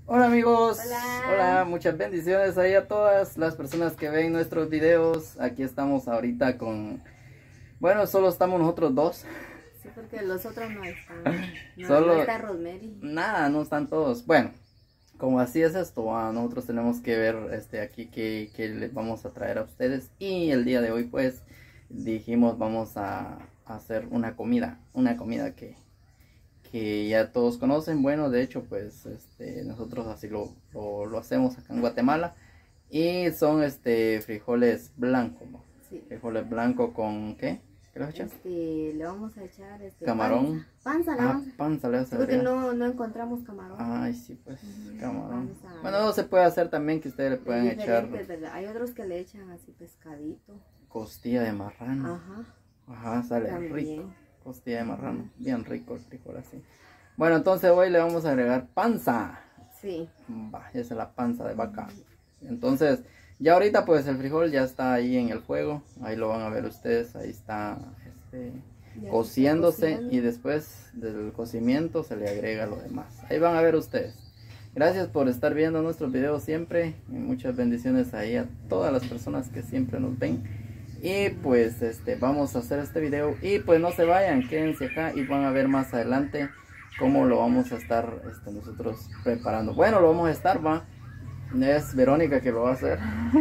Hola amigos, hola. Hola, muchas bendiciones ahí a todas las personas que ven nuestros videos. Aquí estamos ahorita con, bueno, solo estamos nosotros dos. Sí, porque los otros no están. Solo no está Rosemary. Nada, no están todos. Bueno, como así es esto, nosotros tenemos que ver aquí qué les vamos a traer a ustedes. Y el día de hoy pues dijimos vamos a hacer una comida que ya todos conocen. Bueno, de hecho pues nosotros así lo hacemos acá en Guatemala, y son frijoles blancos, ¿no? Sí. Frijoles blancos con ¿qué? ¿Qué le vas a echar? Le vamos a echar camarón. Panza le vamos a... panza le vas a porque agregar. no encontramos camarón. Ay, sí, pues, camarón. Panza. Bueno, se puede hacer también que ustedes le puedan echar Hay otros que le echan así pescadito. costilla de marrano. Ajá, sale también rico. Costilla de marrano, bien rico el frijol así. Bueno, entonces hoy le vamos a agregar panza. Sí. Va, esa es la panza de vaca. Entonces, ya ahorita pues el frijol ya está ahí en el fuego. Ahí lo van a ver ustedes. Ahí está cociéndose, y después del cocimiento se le agrega lo demás. Ahí van a ver ustedes. Gracias por estar viendo nuestros videos siempre. Y muchas bendiciones ahí a todas las personas que siempre nos ven. Y pues vamos a hacer este video. Y pues no se vayan, quédense acá y van a ver más adelante cómo lo vamos a estar nosotros preparando. Bueno, lo vamos a estar, es Verónica que lo va a hacer.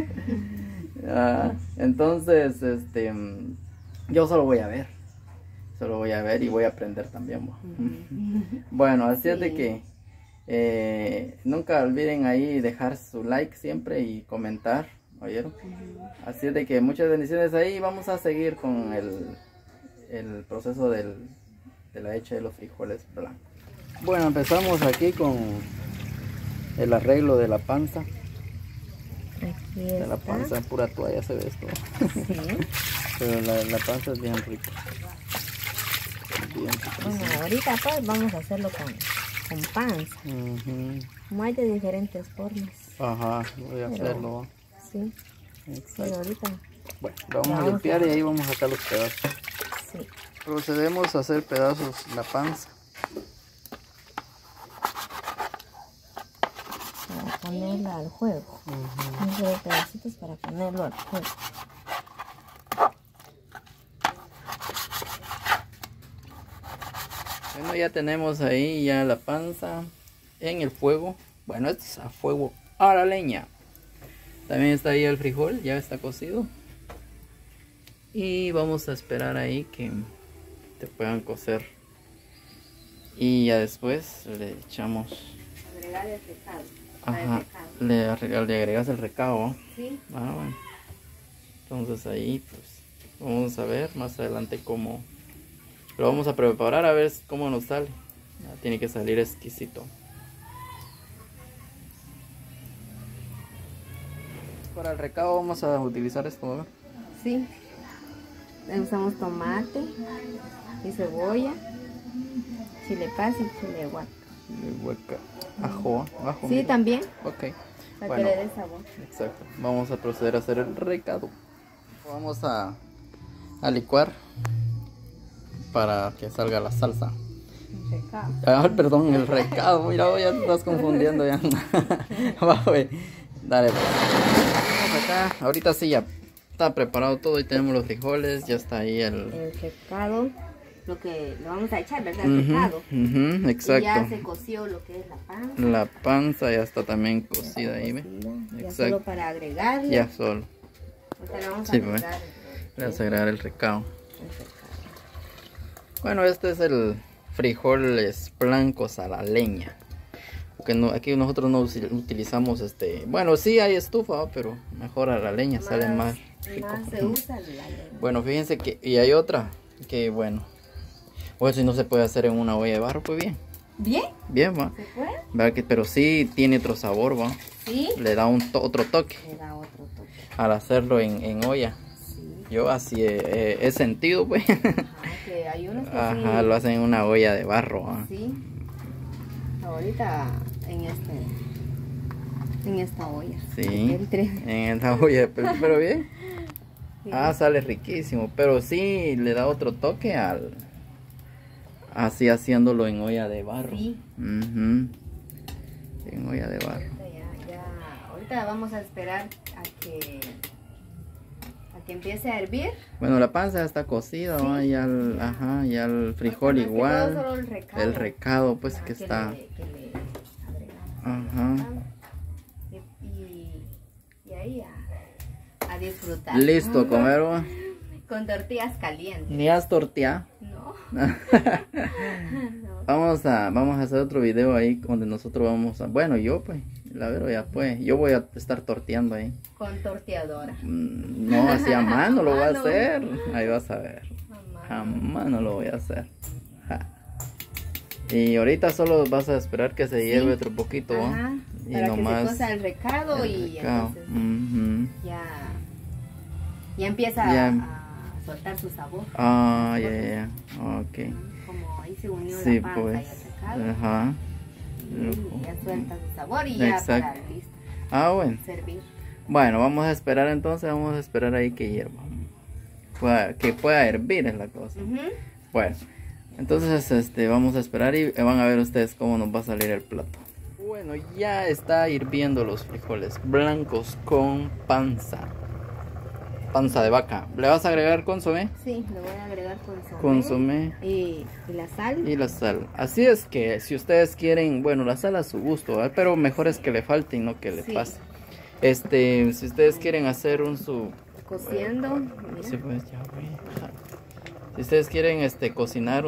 Entonces yo solo voy a ver. Y voy a aprender también. Bueno, así es de que nunca olviden ahí dejar su like siempre y comentar, ¿oyeron? Así es de que muchas bendiciones ahí. Vamos a seguir con el proceso de la hecha de los frijoles blancos. Bueno, empezamos aquí con el arreglo de la panza. Aquí de la panza, pura toalla se ve esto. Sí. Pero la panza es bien rica. Bueno, ahorita pues vamos a hacerlo con panza. Como hay de diferentes formas. Ajá, voy a hacerlo. Sí. Exacto. Sí, ahorita. Bueno, lo vamos a limpiar y ahí vamos a sacar los pedazos. Sí. Procedemos a hacer pedazos la panza. Para ponerla al juego. Vamos a hacer pedacitos para ponerlo al juego. Bueno, ya tenemos ahí ya la panza en el fuego. Bueno, esto es a fuego a la leña. También está ahí el frijol, ya está cocido. Y vamos a esperar ahí que te puedan cocer. Y ya después le echamos. Agregar el recado. Ajá, le agregas el recado. Sí. Bueno. Entonces ahí pues vamos a ver más adelante cómo lo vamos a preparar, a ver cómo nos sale. Tiene que salir exquisito. Para el recado vamos a utilizar esto, ¿no? Sí. Usamos tomate y cebolla, chile paz y chile guaca. Chile hueca, ajo. Sí, mira. también. Ok. Para Bueno, que le dé sabor. exacto. Vamos a proceder a hacer el recado. Vamos a licuar para que salga la salsa. Perdón, el recado. Mira, ya te estás confundiendo ya. Dale, pues. Vamos acá. Ahorita sí ya está preparado todo y tenemos los frijoles. Ya está ahí el recado. Lo que le vamos a echar, ¿verdad? El recado. Exacto. Y ya se coció lo que es la panza. La panza ya está también cocida ahí, ¿ve? Ya Exacto. solo para agregarle. Ya solo. Ahorita le vamos a Pues. agregar. Le vamos a agregar el recado. Bueno, este es el frijoles blancos a la leña. Porque no, aquí nosotros no utilizamos bueno, sí hay estufa, pero mejor a la leña, sale más rico. Más se usa la leña. Bueno, fíjense que, y hay otra, que bueno, pues si no se puede hacer en una olla de barro, pues bien. ¿Bien? Bien, va. ¿Se puede? ¿Verdad que? Pero sí tiene otro sabor, va. Sí. Le da otro toque. Le da otro toque. Al hacerlo en olla. Sí. Yo así he sentido, pues. Ajá, que hay unos que Ajá, sí. lo hacen en una olla de barro. Sí. Ahorita en esta olla. Sí. En esta olla, pero bien. Sí. Sale riquísimo. Pero sí le da otro toque así haciéndolo en olla de barro. Sí. en olla de barro. Ahorita vamos a esperar a que empiece a hervir. Bueno, la panza ya está cocida, ¿no? Sí. Ya el frijol igual. Solo el recado pues que está. Que le Ajá. Y ahí a disfrutar. Listo a comer, ¿va? Con tortillas calientes. Ni has torteado. No. Vamos a hacer otro video ahí donde nosotros vamos a, bueno, yo pues, la Vero ya pues, yo voy a estar torteando ahí. Con torteadora. No, así a mano lo voy a mano. hacer. Ahí vas a ver. A mano lo voy a hacer. Ja. Y ahorita solo vas a esperar que se hierve otro poquito, ¿va? Ajá, Y para nomás que se cosa el recado y recado. entonces ya empieza a soltar su sabor. Ah, ya, ok. Como ahí se unió Sí, la panza pues. y el recado. Ajá. Y ya suelta su sabor y ya Exacto. para listo, Ah, bueno. servir. Bueno, vamos a esperar entonces, vamos a esperar ahí que hierva. Que pueda hervir es la cosa. Bueno, entonces vamos a esperar y van a ver ustedes cómo nos va a salir el plato. Bueno, ya está hirviendo los frijoles blancos con panza de vaca. ¿Le vas a agregar consomé? Sí, le voy a agregar consomé. Consomé Y la sal. y la sal. Así es que si ustedes quieren, bueno, la sal a su gusto, ¿verdad? Pero mejor es que le falte y no que le Sí. pase. Si ustedes quieren hacer Cociendo. Bueno, mira. sí, pues, ya voy. Si ustedes quieren cocinar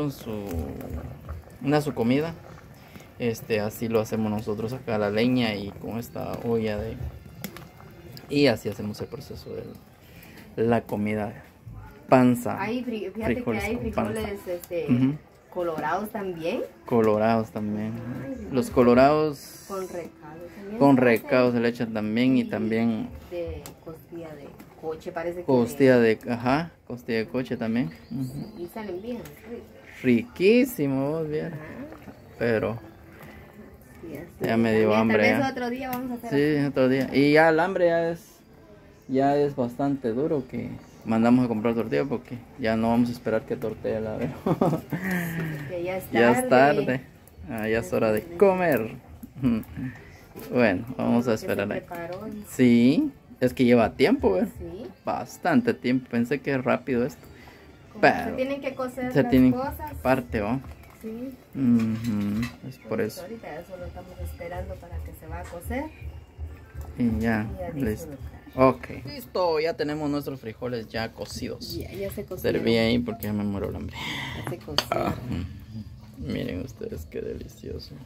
su comida, así lo hacemos nosotros acá a la leña y con esta olla y así hacemos el proceso de la comida panza. Fíjate que hay con panza. frijoles Ujú. colorados también. Colorados también. Los colorados Con recado también. con se hace. recado se le echan también y también De costilla de coche, parece que. costilla de coche también. Ujú. Y salen bien ricos. Riquísimo, vos bien. Ajá. Pero Sí, así. ya me dio También, hambre. Tal vez Ya. otro día vamos a hacer Sí, otro día. Y ya el hambre ya es bastante duro que mandamos a comprar tortilla porque ya no vamos a esperar que tortilla la veo. que ya es tarde. Ya es tarde. Ya es hora de comer. Bueno, vamos a Que se esperar ahí. preparó. Sí, es que lleva tiempo, ¿eh? Sí. Bastante tiempo. Pensé que es rápido esto. Como Pero se tienen que cocer se las tiene cosas. parte, ¿va? Sí. Es por Pues eso. ahorita ya solo estamos esperando para que se va a cocer. Y ya, Y a listo. disfrutar. Ok. Listo, ya tenemos nuestros frijoles ya cocidos. Ya se cocieron. Serví ahí porque ya me muero el hambre. Ya se cocieron. Miren ustedes qué delicioso.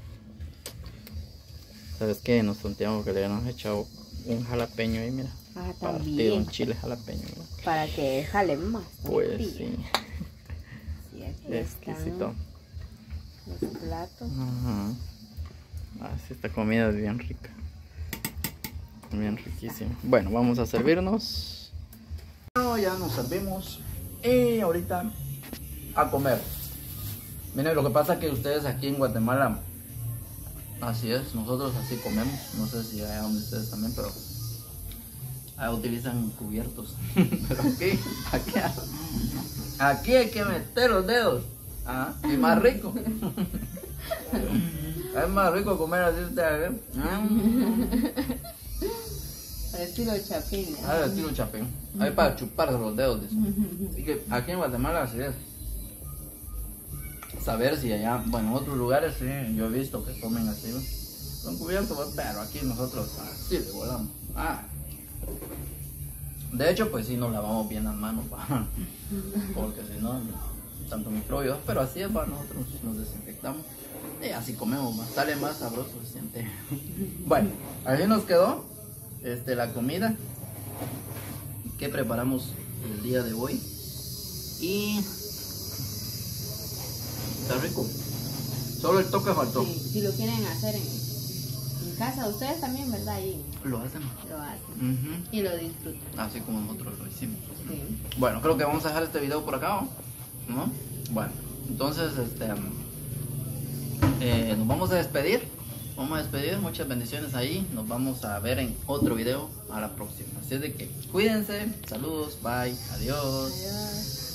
¿Sabes qué? Nos tonteamos que le habíamos echado un jalapeño ahí, mira. Ah, Partido, también. un chile jalapeño, mira. Para que jale más. Pues tortilla. sí, Sí, aquí exquisito. están los platos. Ajá. Sí, esta comida es bien rica. Bien riquísima. Bueno, vamos a servirnos. Ya nos servimos. Y ahorita a comer. Miren, lo que pasa es que ustedes aquí en Guatemala, así es, nosotros así comemos. No sé si allá donde ustedes también, pero utilizan cubiertos. Pero aquí hay que meter los dedos. Y más rico. Es más rico comer así ustedes. Al estilo chapín. El estilo chapín. Hay para chuparse los dedos. Dice. Y que aquí en Guatemala así es. Saber si allá, bueno, en otros lugares sí, yo he visto que comen así, ¿no? Con cubiertos, pues, pero aquí nosotros así le volamos. De hecho, pues sí nos lavamos bien las manos, porque si no, tanto microbios, pero así es, nosotros nos desinfectamos. Y así comemos más, sale más sabroso, se siente. Bueno, así nos quedó la comida que preparamos el día de hoy. Y está rico. Solo el toque faltó. Sí, si lo quieren hacer en casa, ustedes también, ¿verdad? Ahí Lo hacen. lo hacen. Y lo disfrutan. Así como nosotros lo hicimos. Sí. Bueno, creo que vamos a dejar este video por acá, ¿no? Bueno, entonces nos vamos a despedir. Muchas bendiciones ahí. Nos vamos a ver en otro video a la próxima. Así es de que cuídense. Saludos, bye, adiós. Adiós.